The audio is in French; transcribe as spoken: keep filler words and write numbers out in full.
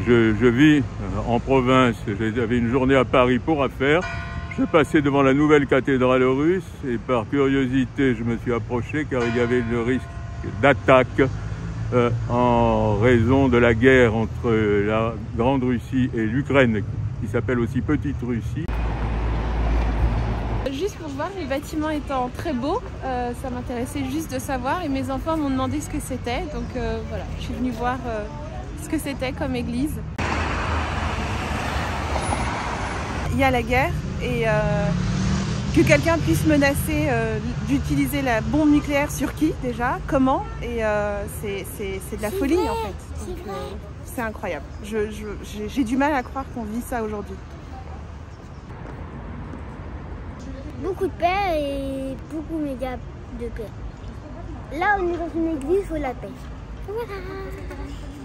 je, je vis en province, j'avais une journée à Paris pour affaires. Je passais devant la nouvelle cathédrale russe et par curiosité, je me suis approché car il y avait le risque d'attaque euh, en raison de la guerre entre la Grande Russie et l'Ukraine, qui s'appelle aussi Petite Russie. Juste pour voir, les bâtiments étant très beaux, euh, ça m'intéressait juste de savoir et mes enfants m'ont demandé ce que c'était, donc euh, voilà, je suis venue voir euh, ce que c'était comme église. Il y a la guerre et euh, que quelqu'un puisse menacer euh, d'utiliser la bombe nucléaire sur qui déjà, comment, et euh, c'est de la folie vrai, en fait. C'est euh, incroyable. Je, je, j'ai du mal à croire qu'on vit ça aujourd'hui. Beaucoup de paix et beaucoup méga de paix. Là on est dans une église, il faut la paix. Voilà.